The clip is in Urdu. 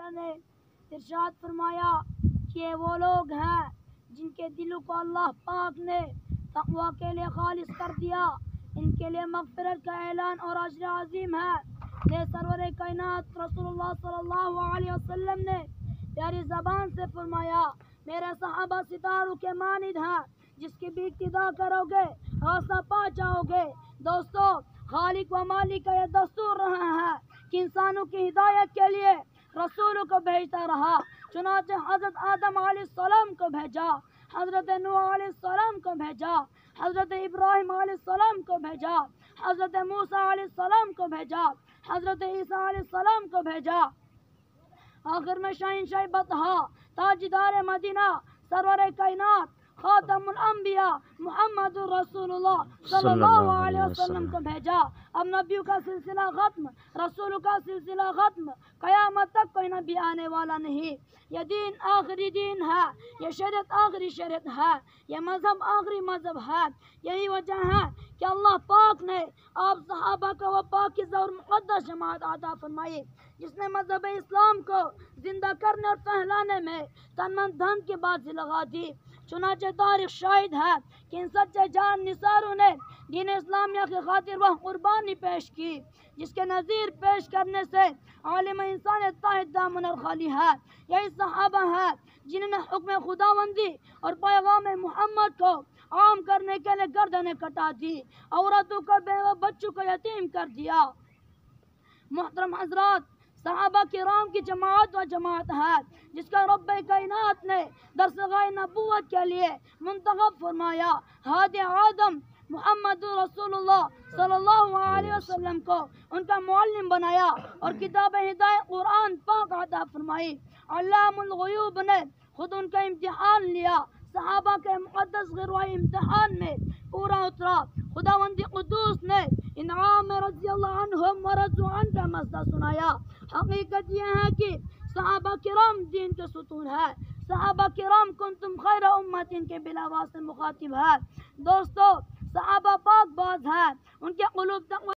تعالیٰ نے ارشاد فرمایا کہ یہ وہ لوگ ہیں جن کے دلوں کو اللہ پاک نے تقوی کے لیے خالص کر دیا، ان کے لیے مغفرت کا اعلان اور اجر عظیم ہے۔ یہ سرور کائنات رسول اللہ صلی اللہ علیہ وسلم نے پیاری زبان سے فرمایا، میرے صحابہ ستاروں کے مانند ہیں، جس کی بھی اقتدا کرو گے راستہ پا جاؤ گے۔ دوستو، خالق و مالک کا یہ دستور رہا ہے کہ انسانوں کی ہدایت کے لیے رسولوں کو بھیجتا رہا۔ چنانچہ حضرت آدم علیہ السلام کو بھیجا، حضرت نوح علیہ السلام کو بھیجا، حضرت ابراہیم علیہ السلام کو بھیجا، حضرت موسیٰ علیہ السلام کو بھیجا، حضرت عیسیٰ علیہ السلام کو بھیجا۔ آخر میں شہنشاہ بطحا، تاجدار مدینہ، سرور کائنات، خاتم الانبیاء محمد رسول اللہ صلی اللہ علیہ وسلم کو بھیجا۔ اب نبیوں کا سلسلہ ختم، رسولوں کا سلسلہ ختم، قیامت تک کوئی نبی آنے والا نہیں۔ یہ دین آخری دین ہے، یہ شریعت آخری شریعت ہے، یہ مذہب آخری مذہب ہے۔ یہی وجہ ہے کہ اللہ پاک نے آپ صحابہ کو وہ پاکیزہ اور مقدس جماعت عطا فرمائی، جس نے مذہب اسلام کو زندہ کرنے اور پھیلانے میں تن من دھن کی بازی لگا دی۔ چنانچہ تاریخ شاہد ہے کہ ان سچے جان نثاروں نے دین اسلامیہ کی خاطر وہ قربانی پیش کی جس کے نظیر پیش کرنے سے عالم انسانیت تحت دامن اور خالی ہے۔ یہی صحابہ ہے جنہوں نے حکم خداوندی اور پیغام محمد کو عام کرنے کے لیے گردنیں کٹا دی، عورتوں کو، بیوہ بچوں کو یتیم کر دیا۔ محترم حضرات، صحابہ کرام کی جماعت و جماعت ہے جس کا رب کائنات نے درسگاہ نبوت کے لیے منتخب فرمایا۔ ہادی آدم محمد رسول اللہ صلی اللہ علیہ وسلم کو ان کا معلم بنایا اور کتاب ہدایت قرآن پاک عطا فرمائی۔ علام الغیوب نے خود ان کا امتحان لیا، صحابہ کے مقدس غروائی امتحان میں پورا اترا۔ خداوند قدوس نے انعام رضی اللہ عنہم ورضوا عنہ کا مسئلہ سنایا۔ حقیقت یہ ہے کہ صحابہ کرام دین کے ستون ہے۔ صحابہ کرام کنتم خیر امت کے بلا واسطے مخاطب ہے۔ دوستو، صحابہ پاک باز ہے، ان کے قلوب تک